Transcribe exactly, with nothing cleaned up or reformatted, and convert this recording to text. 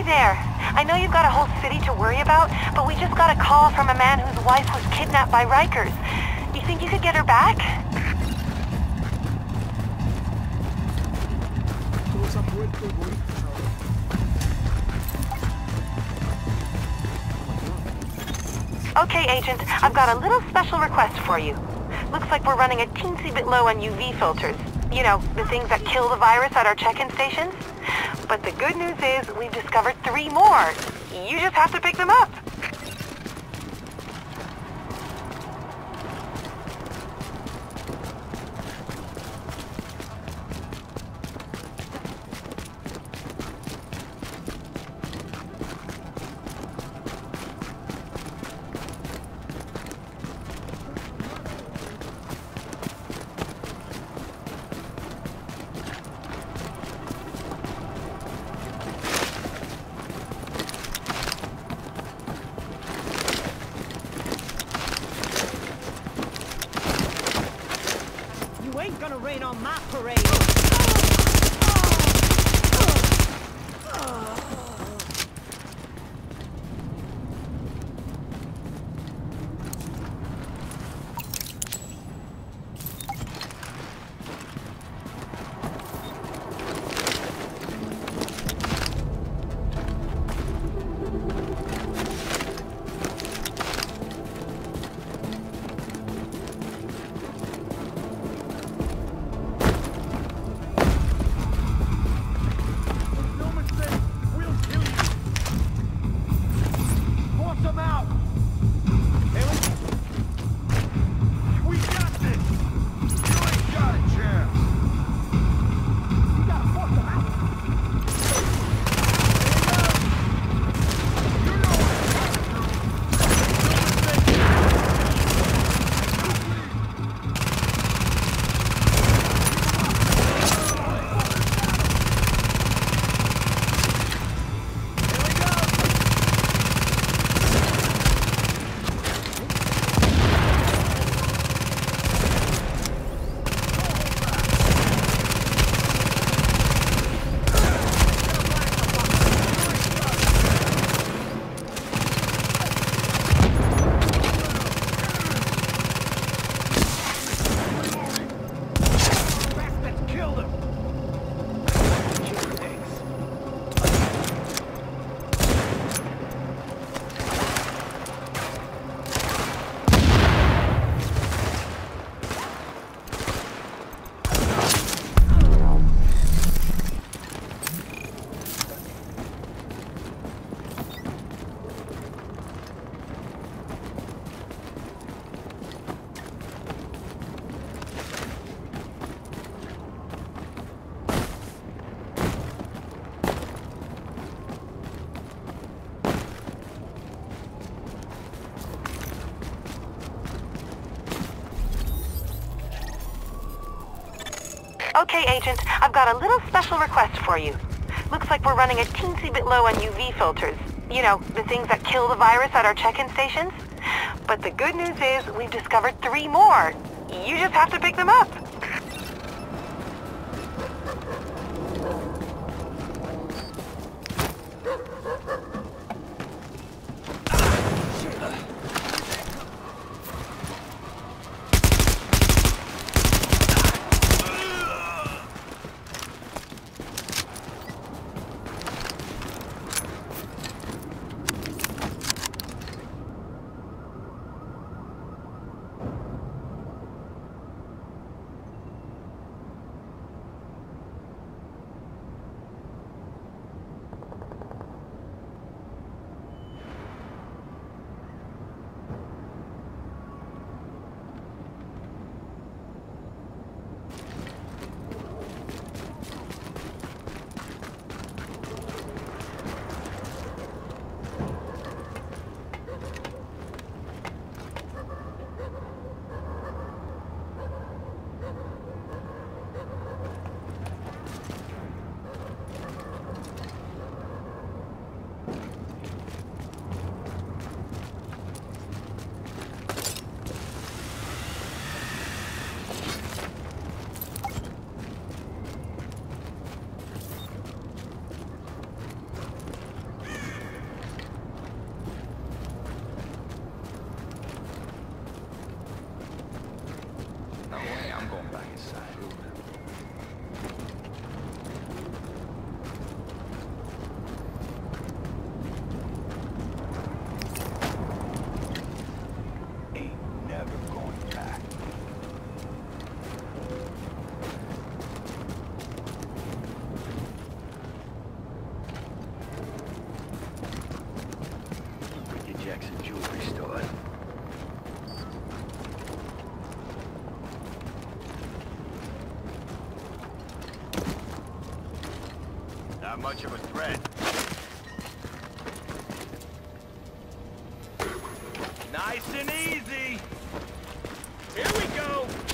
there. I know you've got a whole city to worry about, but we just got a call from a man whose wife was kidnapped by Rikers. You think you could get her back? Okay, Agent, I've got a little special request for you. Looks like we're running a teensy bit low on U V filters. You know, the things that kill the virus at our check-in stations. But the good news is we've discovered three more. You just have to pick them up. Ain't gonna rain on my parade. Okay, Agent, I've got a little special request for you. Looks like we're running a teensy bit low on U V filters. You know, the things that kill the virus at our check-in stations. But the good news is we've discovered three more. You just have to pick them up. inside. Ain't never going back. Get your Jackson jewelry store. Not much of a threat. Nice and easy. Here we go.